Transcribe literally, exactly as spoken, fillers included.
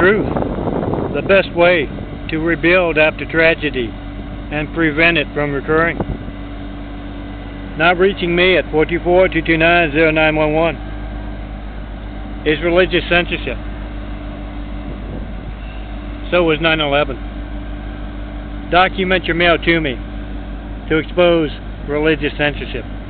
Truth, the best way to rebuild after tragedy and prevent it from recurring. Not reaching me at four two four, two two nine, zero nine one one is religious censorship. So was nine eleven. Document your mail to me to expose religious censorship.